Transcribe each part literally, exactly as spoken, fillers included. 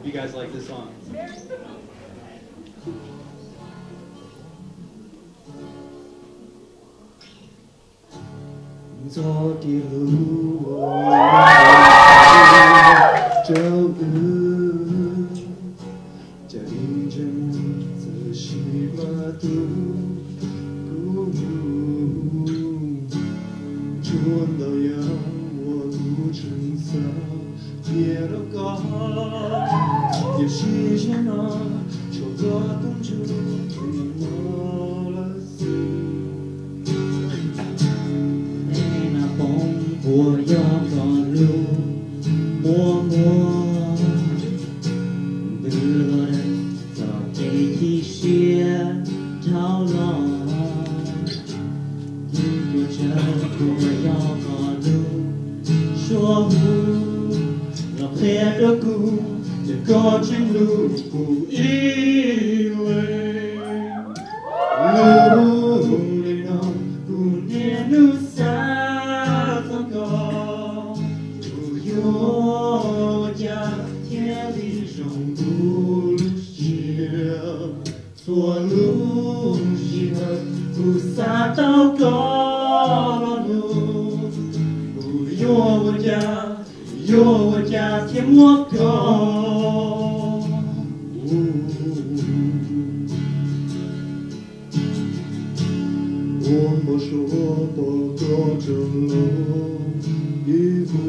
Hope you guys like this song. Gió đi lùa trâu ư chạy chân giờ chỉ mà tu cú chuồn đầu yang我不成色别的歌也是些那首歌等着你我了心我要赶路，默默的人早给提些潮浪。如果这我要赶路，说不让黑的鼓，这个进路不因为路里头不念路上。我家天里上不路错路是和菩萨祷告路，有我家有我家天莫高。我莫说不过这路。一步，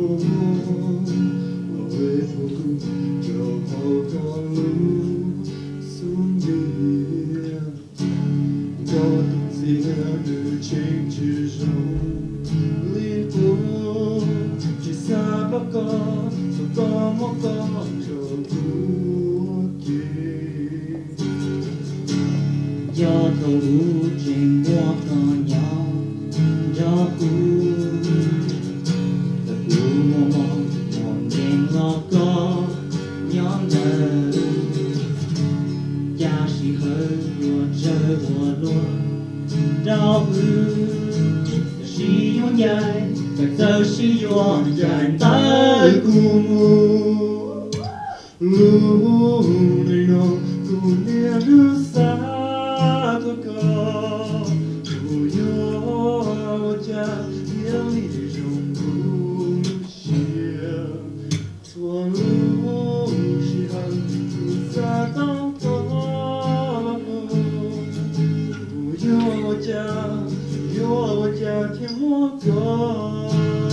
我为复古就好高路，送你高度自然的情之中，离不去三百个，做多么个就不给。摇头无尽，我可鸟照顾。道路是永远，走是永远的古墓。路里有古年路萨多个，不有我家眼里中不写，错路是很复杂的。有我家，有我家天莫高。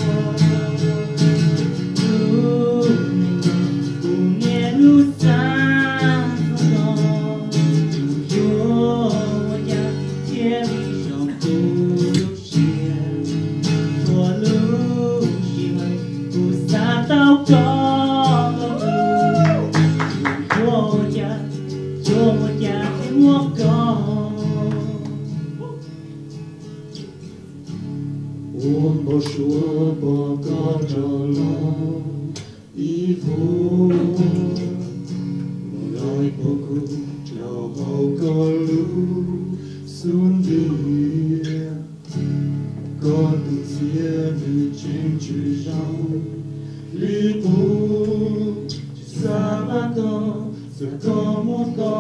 路不念路三方，有我家天里上不路线，错路是为菩萨祷告。有我家，有我家天莫高。我莫说不高着了衣服，我来不顾就好个路，送你高度天的景致上，离不三百个，这个莫高。